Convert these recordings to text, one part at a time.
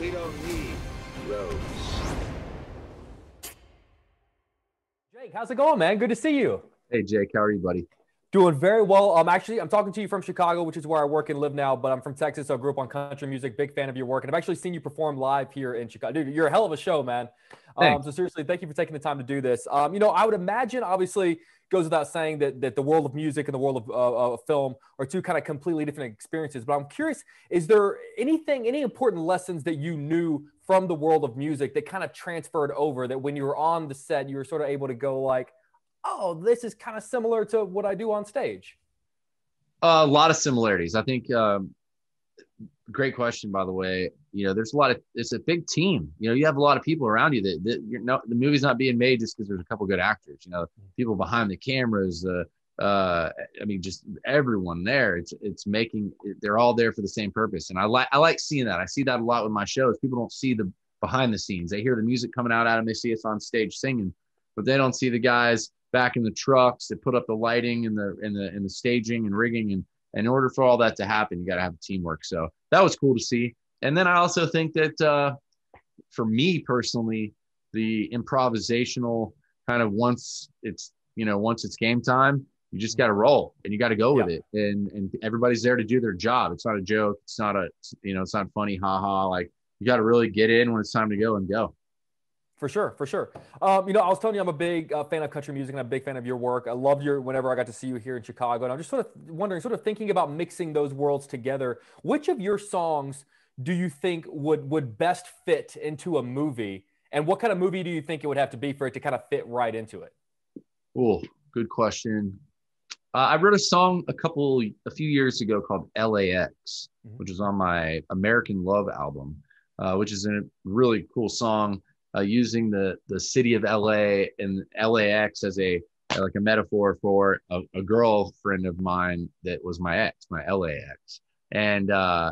we don't need roads. Jake, how's it going, man? Good to see you. Hey Jake, how are you, buddy? Doing very well. I'm talking to you from Chicago, which is where I work and live now, but I'm from Texas, so I grew up on country music. Big fan of your work, and I've actually seen you perform live here in Chicago. Dude, you're a hell of a show, man. Thanks. So seriously, thank you for taking the time to do this. I would imagine, obviously, goes without saying that the world of music and the world of film are two kind of completely different experiences. But I'm curious, is there any important lessons that you knew from the world of music that kind of transferred over, that when you were on the set, you were sort of able to go like, oh, this is kind of similar to what I do on stage? A lot of similarities. I think, great question, by the way. There's it's a big team. You have a lot of people around you that the movie's not being made just because there's a couple good actors. People behind the cameras, just everyone there. They're all there for the same purpose. And I like seeing that. I see that a lot with my shows. People don't see the behind the scenes. They hear the music coming out at them. They see us on stage singing, but they don't see the guys back in the trucks that put up the lighting and the staging and rigging. And in order for all that to happen, you got to have teamwork. So that was cool to see. And then I also think that for me personally, the improvisational kind of once it's game time, you just got to roll and you got to go with it. And everybody's there to do their job. It's not a joke. It's not it's not funny. Ha ha. Like, you got to really get in when it's time to go and go. For sure. I was telling you, I'm a big fan of country music and I'm a big fan of your work. I loved whenever I got to see you here in Chicago. And I'm just sort of wondering, thinking about mixing those worlds together. Which of your songs do you think would best fit into a movie? And what kind of movie do you think it would have to be for it to kind of fit right into it? Oh, good question. I wrote a song a few years ago called LAX, which is on my American Love album, which is a really cool song. Using the city of LA and LAX as a metaphor for a girlfriend of mine that was my ex, my LAX. And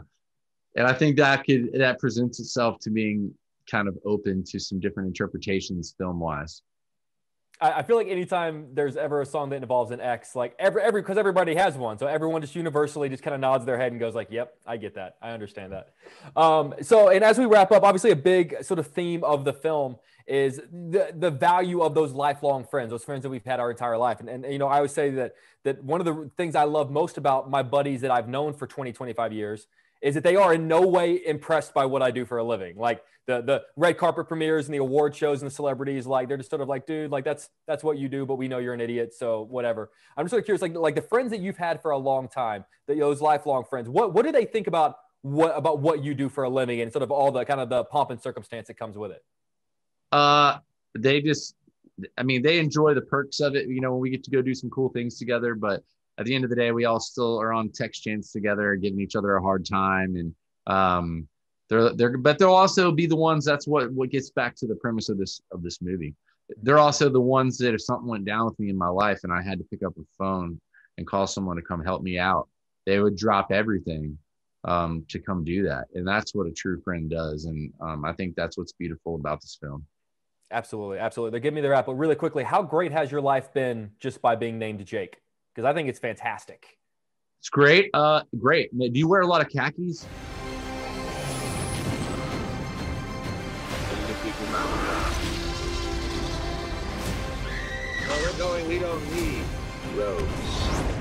I think that presents itself to being kind of open to some different interpretations film wise. I feel like anytime there's ever a song that involves an X, like because everybody has one, so everyone just universally just kind of nods their head and goes like, "Yep, I get that, I understand that." And as we wrap up, obviously a big sort of theme of the film is the value of those lifelong friends, those friends that we've had our entire life. And I always say that one of the things I love most about my buddies that I've known for 20, 25 years is that they are in no way impressed by what I do for a living. Like the red carpet premieres and the award shows and the celebrities, like they're just sort of like, dude, like that's what you do, but we know you're an idiot, so whatever. I'm just sort of curious, like the friends that you've had for a long time, those lifelong friends, what do they think about what you do for a living and sort of all the kind of the pomp and circumstance that comes with it? They enjoy the perks of it, when we get to go do some cool things together, but at the end of the day, we all still are on text chains together, giving each other a hard time. And but they'll also be the ones, that's what gets back to the premise of this movie. They're also the ones that if something went down with me in my life and I had to pick up a phone and call someone to come help me out, they would drop everything to come do that. And that's what a true friend does. And I think that's what's beautiful about this film. Absolutely. They're giving me their app, but really quickly, how great has your life been just by being named Jake? Because I think it's fantastic. It's great. Great. Do you wear a lot of khakis? Where we're going, we don't need roads.